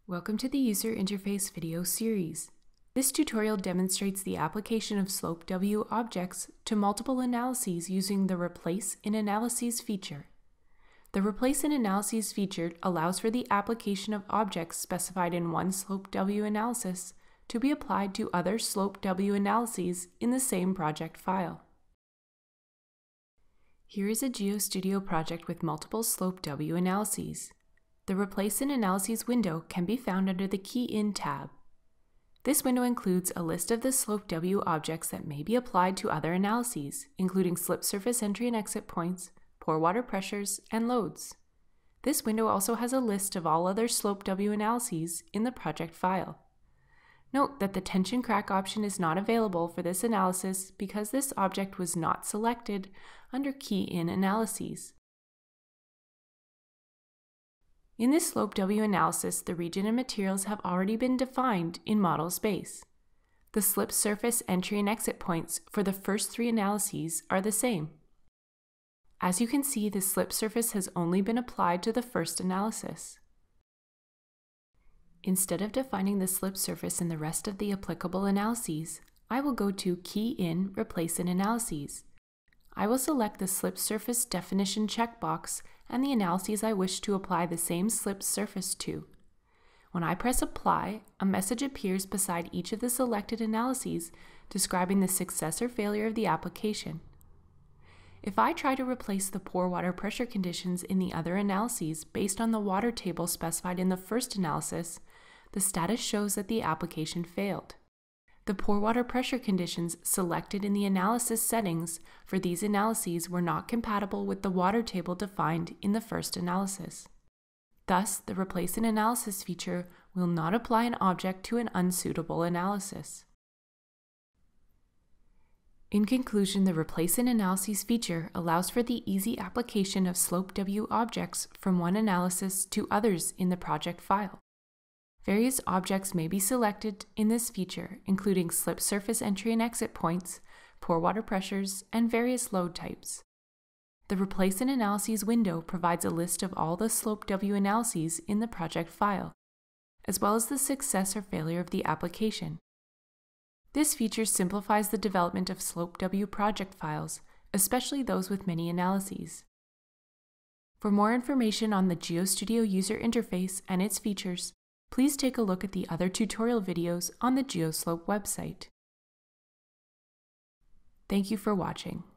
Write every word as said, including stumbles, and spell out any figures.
Welcome to the User Interface video series. This tutorial demonstrates the application of SLOPE objects to multiple analyses using the Replace in Analyses feature. The Replace in Analyses feature allows for the application of objects specified in one SLOPE analysis to be applied to other SLOPE analyses in the same project file. Here is a GeoStudio project with multiple SLOPE analyses. The Replace in Analyses window can be found under the Key In tab. This window includes a list of the SLOPE objects that may be applied to other analyses, including slip surface entry and exit points, pore water pressures, and loads. This window also has a list of all other SLOPE analyses in the project file. Note that the tension crack option is not available for this analysis because this object was not selected under Key In Analyses. In this SLOPE analysis, the region and materials have already been defined in model space. The slip surface entry and exit points for the first three analyses are the same. As you can see, the slip surface has only been applied to the first analysis. Instead of defining the slip surface in the rest of the applicable analyses, I will go to Key In Replace in Analyses. I will select the slip surface definition checkbox and the analyses I wish to apply the same slip surface to. When I press Apply, a message appears beside each of the selected analyses describing the success or failure of the application. If I try to replace the pore water pressure conditions in the other analyses based on the water table specified in the first analysis, the status shows that the application failed. The pore water pressure conditions selected in the analysis settings for these analyses were not compatible with the water table defined in the first analysis. Thus, the Replace in Analysis feature will not apply an object to an unsuitable analysis. In conclusion, the Replace in Analyses feature allows for the easy application of SLOPE objects from one analysis to others in the project file. Various objects may be selected in this feature, including slip surface entry and exit points, pore water pressures, and various load types. The Replace in Analyses window provides a list of all the SLOPE analyses in the project file, as well as the success or failure of the application. This feature simplifies the development of SLOPE project files, especially those with many analyses. For more information on the GeoStudio user interface and its features, please take a look at the other tutorial videos on the GeoSLOPE website. Thank you for watching.